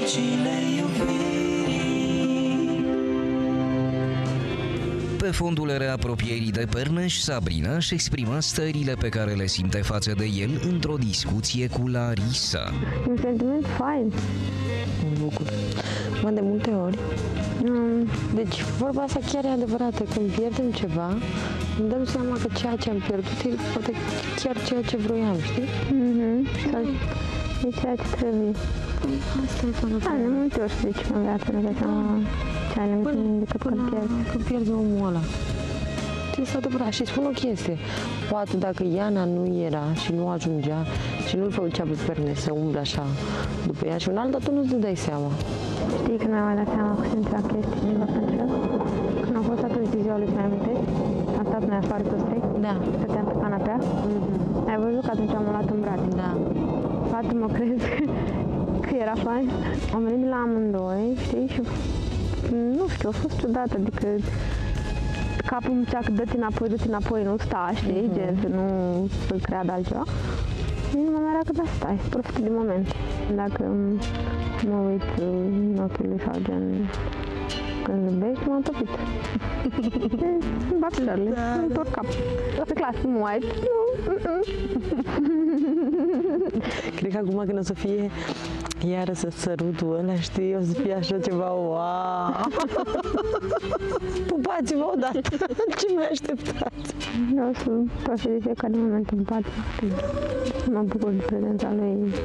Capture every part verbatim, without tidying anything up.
Muzicile iubirii. Pe fondul reapropierii de Perneș, Sabrina își exprima stările pe care le simte față de el într-o discuție cu Larisa. Un sentiment fain. Mă bucur. Mă, de multe ori. Mm. Deci, vorba asta chiar e adevărată. Când pierdem ceva, îmi dăm seama că ceea ce am pierdut e poate chiar ceea ce vroiam, știi? Mm-hmm. Sau... E ceea ce trebuie. Asta e fără. Da, de multe ori să zici în viață, nu dai seama ce ai nimic decât când pierzi. Când pierzi omul ăla. Este adevărat. Și spun o chestie. Poate dacă Iana nu era și nu ajungea și nu-l făcea pe Perneș să umble așa după ea și un alt, tu nu-ți dai seama. Știi când mi-am mai dat seama că simțea chestii ceva pentru el? Când au fost atunci de ziua lui, ți-ai amintești? Am stat noi afară toți trei? Da. Stăteam pe canapea? Mm-hmm. Ai văzut că atunci am luat în brațe? Da. Fată, mă crezi că era fain? Am venit la amândoi, știi? Și nu știu, a fost ciudat, adică capul îmi zicea că dă-te înapoi, dă-te înapoi, nu sta, știi? Mm-hmm. Gen, să nu să creadă altceva. Inima mea era că da, stai, profită de moment. Dacă mă uit în ochii lui sau gen, când zâmbești, m-am topit. Îmi bat picioarele, îmi întorc capul. O să clas, nu ai, nu. Cred că acum când o să fie iară să sărutul ăla, știi, o să fie așa ceva, wow! Pupați-vă odată! Ce mai așteptați? Vreau să profit de fiecare moment în pace. Să mă bucur de prezența lui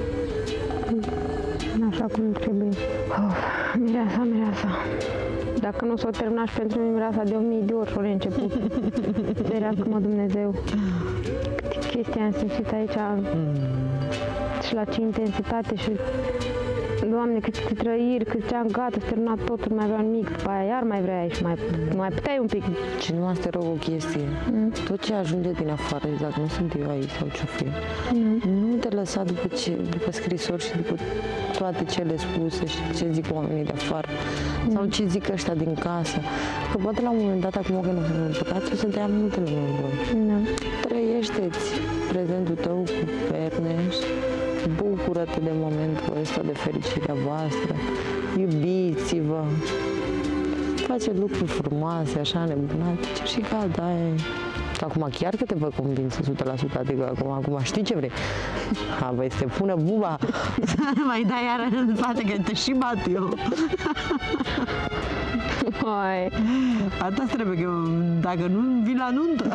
așa cum trebuie. Of, mireasa, mireasa. Dacă nu s-o terminat și pentru mine mireasa de o mie de ori și-o reînceput. Ferească-mă Dumnezeu. Câte chestii am simțit aici și la ce intensitate și Doamne, câte trăiri, cât ziceam, gata, s-a terminat totul, nu mai vreau nimic, după aia iar mai vreai și mai, mai puteai un pic. Și numai să te rog o chestie, mm. tot ce ajunge din afară, dacă nu sunt eu aici sau ce-o fi, mm. nu te lăsa după, ce, după scrisori și după toate cele spuse și ce zic oamenii de afară mm. sau ce zic ăștia din casă, că poate la un moment dat, acum că nu sunt împăcați, o să te ia multe lume în voi. Mm. Trăiește-ți prezentul tău cu Perneș, bucură-te de momentul ăsta de fericirea voastră, iubiți-vă, faceți lucruri frumoase, așa nebunatice și gata, aia e. Acum chiar că te văd convinsă o sută la sută, adică acum, acum știi ce vrei. Ha, băi, să te pună buba, să mai dai iară în față, că te și bat eu. Hai. Asta trebuie, că dacă nu vii la nuntă.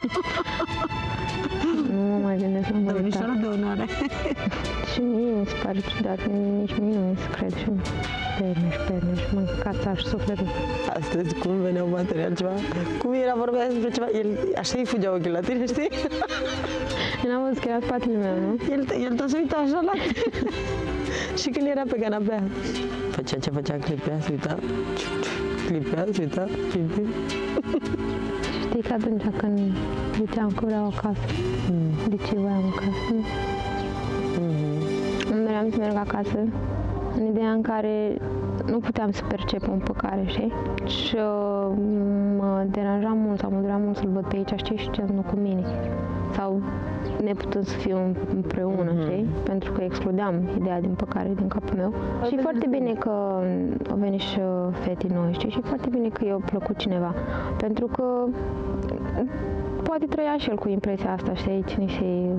Nu mă mai gândesc la mă Domnișoară de onoare. Și mie mi se pare ciudat, nici mie nu mi se crede și Perneș, Perneș, mă cațaș sufletul. Astăzi, cum veneau material ceva, cum era vorba despre ceva, el așa îi fugea ochii la tine, știi? Eu n-am văzut că era spatele meu, nu? El, el tot se uita așa la tine. Și când era pe canapea, făcea ce făcea, clipea, se uita, clipea, se uita, clipea. Știi că atunci când ziceam că vreau acasă, mm. de ce voiam acasă? Mm-hmm. Îmi doream să merg acasă în ideea în care nu puteam să percep o împăcare, știi? Și uh, mă deranja mult sau mă durea mult să-l văd pe aici, știi, și ce nu cu mine. Sau neputând să fiu împreună, mm-hmm. știi? Pentru că excludeam ideea de împăcare din capul meu. Și e foarte bine că au venit și fetii noi, știi? Și e foarte bine că i-a plăcut cineva. Pentru că poate trăia și el cu impresia asta, știi? Cine se...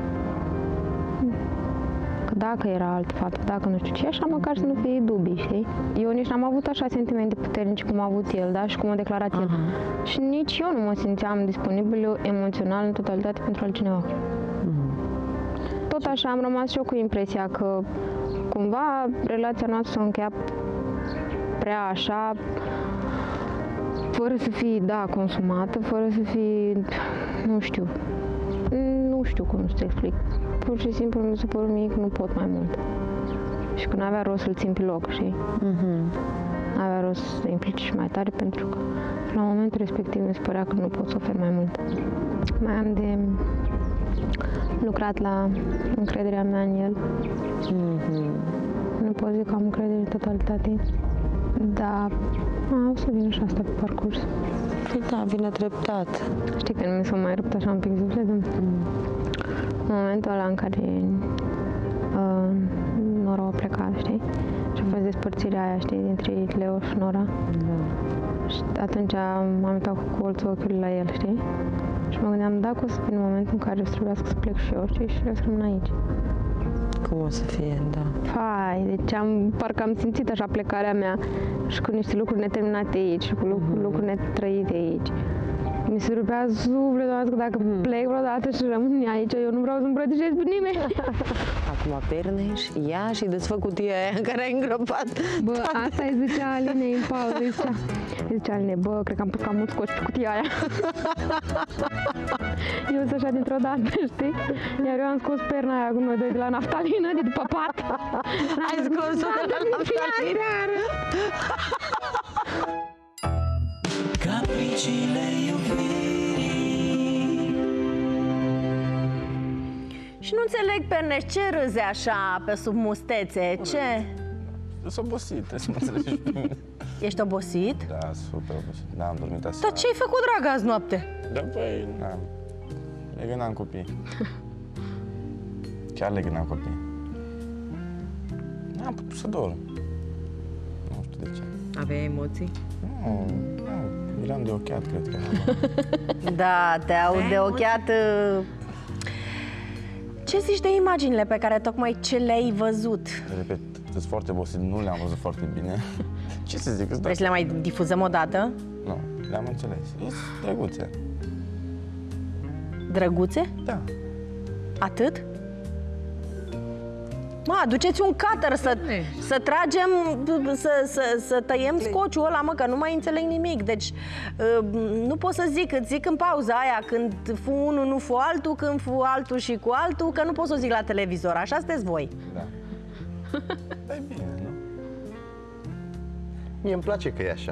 Că dacă era alt fapt, dacă nu știu ce, așa măcar să nu fie dubii, știi? Eu nici n-am avut așa sentimente puternice cum a avut el, da? Și cum a declarat el. Uh-huh. Și nici eu nu mă simțeam disponibil emoțional în totalitate pentru altcineva. Uh-huh. Tot așa am rămas și eu cu impresia că cumva relația noastră s-a încheiat prea așa, fără să fie, da, consumată, fără să fie, nu știu, nu știu cum să te explic. Pur și simplu mi se pare mie că nu pot mai mult. Și că n-avea rost să-l țin pe loc, știi? Mm-hmm. N-avea rost să implici și mai tare, pentru că la momentul respectiv mi se părea că nu pot să ofer mai mult. Mai am de lucrat la încrederea mea în el. Mm-hmm. Nu pot zic că am încredere în totalitate, dar a, o să vină și asta pe parcurs. Păi da, vine treptat. Știi că mi s-a mai rupt așa un pic sufletul? Mm. În momentul ăla în care uh, Nora a plecat, știi? Și a despărțirea aia, știi, dintre Leo și Nora. Da. Și atunci am uitat cu colțul ochiului la el, știi? Și mă gândeam, dacă o să fie în momentul în care o să trebuiască să plec și eu, știi, și eu să rămân aici. Cum o să fie, da. Hai, deci am, parcă am simțit așa plecarea mea și cu niște lucruri neterminate aici și cu lucruri, mm-hmm. lucruri netrăite aici. Mi se rupea sufletul, că dacă mm. plec vreodată și rămân aici, eu nu vreau să îmbrățișez pe nimeni. Acum Perneș, ia și desfă cutia aia în care ai îngropat. Bă, asta îi zicea Alinei în pauză, îi zicea, îi zicea Aline, bă, cred că am pus cam mult scoci pe cutia aia. Eu sunt așa dintr-o dată, știi? Iar eu am scos perna aia cu noi doi de la naftalină, de după pat. Ai scos-o de la naftalină? Capriciile iubirii. Și nu înțeleg, Perneș, ce râzi așa pe sub mustețe? Ce? Sunt obosit, trebuie să mă înțelegi pe mine. Ești obosit? Da, super obosit. Da, am dormit aseară. Dar ce ai făcut, dragă, azi noapte? Da, băi, n-am. Le gândeam copii. Chiar le gândeam copii. N-am putut să dorm. Nu știu de ce. Aveai emoții? Nu, nu. Eram de ochiat, cred că. Da, te aud de ochiat. Ce zici de imaginile pe care tocmai ce le-ai văzut? Repet, sunt foarte obosit, nu le-am văzut foarte bine. Ce să zic? Vrei să le mai difuzăm o dată? Nu, le-am înțeles. Sunt drăguțe. Drăguțe? Da. Atât? Mă, aduceți un cutter să, să tragem, să, să, să tăiem scociul ăla, mă, că nu mai înțeleg nimic. Deci, nu pot să zic, îți zic în pauza aia, când fu unul, nu fu altul, când fu altul și cu altul, că nu pot să o zic la televizor. Așa sunteți voi. Da. Da, e bine, nu? Mie îmi place că e așa.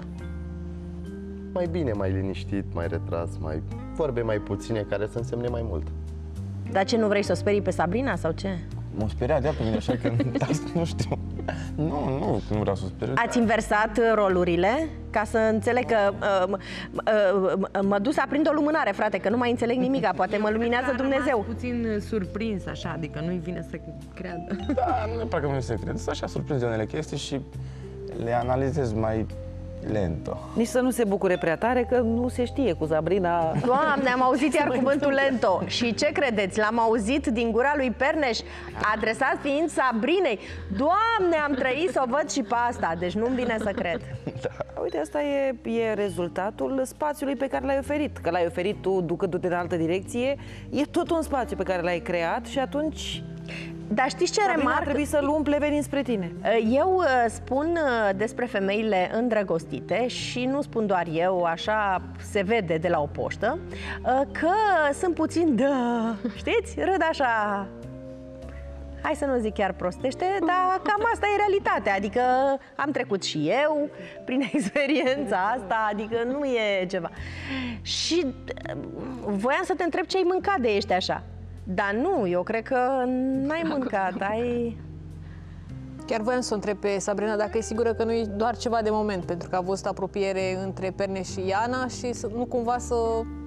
Mai bine, mai liniștit, mai retras, mai vorbe mai puține, care să însemne mai mult. Dar ce, nu vrei să o sperii pe Sabrina sau ce? M-a speriat de-a pe mine, așa că nu știu. Nu, nu, nu vreau să o speriu. Ați inversat rolurile? Ca să înțeleg că uh, uh, mă duc să aprind o lumânare, frate, că nu mai înțeleg nimica, poate mă luminează Dumnezeu. Puțin surprins, așa, adică nu-i vine să creadă. Da, nu e parcă nu se crede. Sunt așa surprins de unele chestii și le analizez mai lento. Nici să nu se bucure prea tare, că nu se știe cu Sabrina. Doamne, am auzit iar cuvântul lento. Și ce credeți? L-am auzit din gura lui Perneș, adresat fiind Sabrinei. Doamne, am trăit să o văd și pe asta, deci nu-mi vine să cred. Da. Uite, asta e, e rezultatul spațiului pe care l-ai oferit. Că l-ai oferit tu ducându-te în altă direcție, e tot un spațiu pe care l-ai creat și atunci... Dar știți ce Sabrina remarc? ar trebui să-l umple venind spre tine. Eu spun despre femeile îndrăgostite și nu spun doar eu, așa se vede de la o poștă, că sunt puțin, da, știți, râd așa, hai să nu zic chiar prostește, dar cam asta e realitatea, adică am trecut și eu prin experiența asta, adică nu e ceva. Și voiam să te întreb ce ai mâncat de ești așa. Dar nu, eu cred că n-ai mâncat, ai... Chiar voiam să o întreb pe Sabrina dacă e sigură că nu e doar ceva de moment, pentru că a văzut apropiere între Perneș și Iana și să, nu cumva să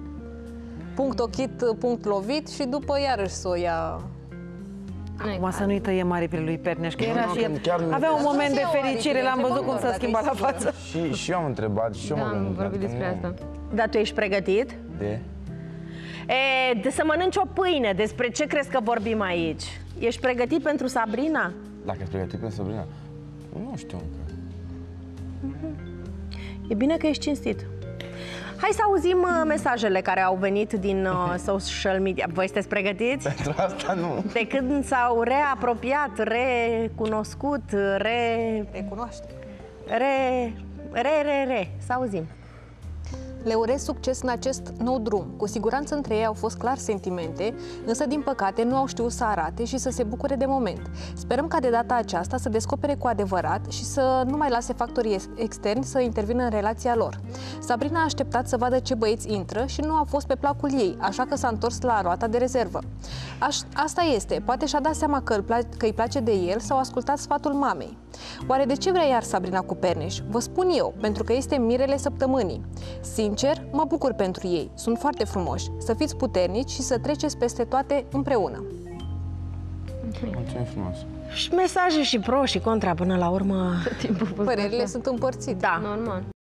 punct ochit, punct lovit și după iarăși să o ia... Acum să nu-i tăie maripile lui Perneș, că era Nu, și când el. chiar nu- Avea un moment de fericire, l-am văzut cum s-a Dacă schimbat e la sigură. față. Și, și eu am întrebat, și eu Da, mă am gândeam, vorbit că despre nu- asta. Dar tu ești pregătit? De? E, de să mănânci o pâine, despre ce crezi că vorbim aici? Ești pregătit pentru Sabrina? Dacă ești pregătit pentru Sabrina? Nu știu încă. E bine că ești cinstit. Hai să auzim uh, mesajele care au venit din uh, social media. Voi sunteți pregătiți? Pentru asta nu. De când s-au reapropiat, recunoscut, re... Recunoaște. re... re... re... re... Să auzim. Le urez succes în acest nou drum. Cu siguranță între ei au fost clar sentimente, însă din păcate nu au știut să arate și să se bucure de moment. Sperăm ca de data aceasta să descopere cu adevărat și să nu mai lase factorii externi să intervină în relația lor. Sabrina a așteptat să vadă ce băieți intră și nu a fost pe placul ei, așa că s-a întors la roata de rezervă. Aș, asta este, poate și-a dat seama că, îl pla- că îi place de el sau a ascultat sfatul mamei. Oare de ce vrea iar Sabrina cu Perneș? Vă spun eu, pentru că este mirele săptămânii. Sincer, mă bucur pentru ei. Sunt foarte frumoși. Să fiți puternici și să treceți peste toate împreună. Mulțumim frumos. Și mesaje și pro și contra până la urmă. Tot timpul a fost Părerile așa. sunt împărțite. Da. Normal.